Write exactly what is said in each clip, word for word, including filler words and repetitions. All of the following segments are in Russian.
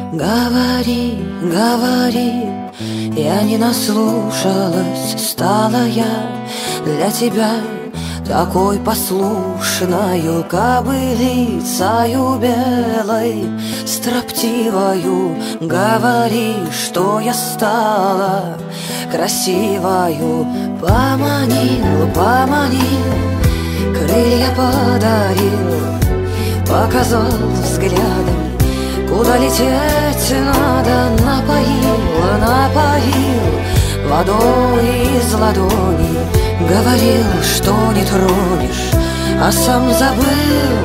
Говори, говори, я не наслушалась, стала я для тебя такой послушною кобылицею белой, строптивою. Говори, что я стала красивою. Поманил, поманил, крылья подарил, показал взглядом, куда лететь надо. Напоил, напоил водой из ладони, говорил, что не тронешь, а сам забыл.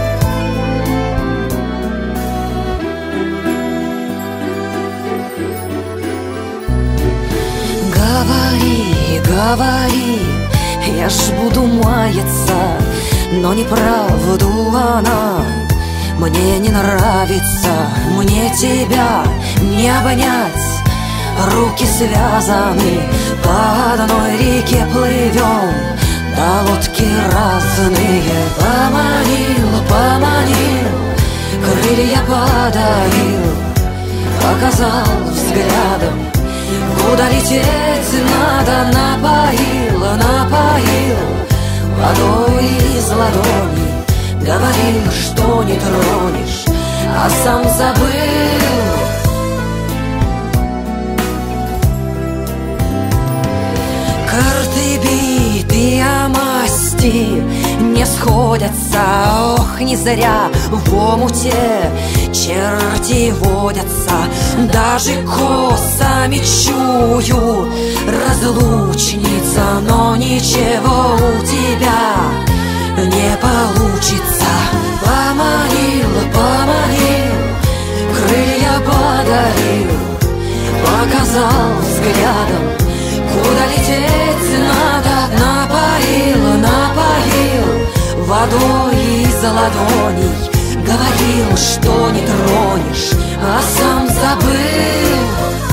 Говори, говори, я ж буду маяться, но неправду она мне не нравится. Мне тебя не обнять, руки связаны, по одной реке плывем, да лодки разные. Поманил, поманил, крылья подарил, показал взглядом, куда лететь надо. Напоил, напоил водой из ладони, говорил, что не тронешь, а сам забыл. Карты битые масти не сходятся, ох, не зря в омуте черти водятся. Даже косами чую, разлучница, но ничего у тебя не получится. Поманил, поманил, крылья подарил, показал взглядом, куда лететь надо. Напоил, напоил водой из ладоней, говорил, что не тронешь, а сам забыл.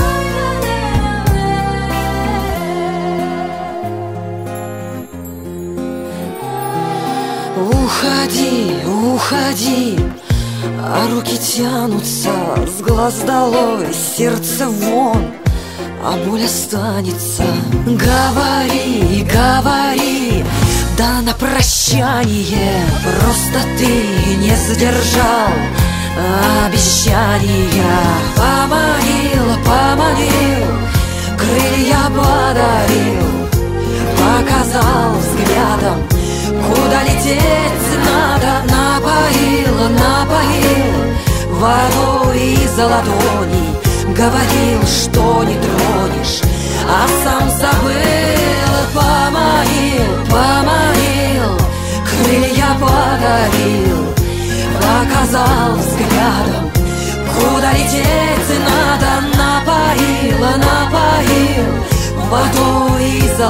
Уходи, уходи, а руки тянутся, с глаз долой, сердце вон, а боль останется. Говори, говори, да на прощание, просто ты не сдержал обещания. Поманил, поманил, крылья подарил, показал взглядом, куда лететь надо. Напоил, напоил водой из ладоней, говорил, что не тронешь, а сам забыл. Поманил, поманил, крылья подарил, показал взглядом, куда лететь надо. Напоил, напоил водой из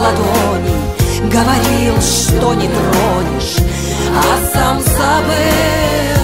ладоней, говорил, что не тронешь, а сам забыл.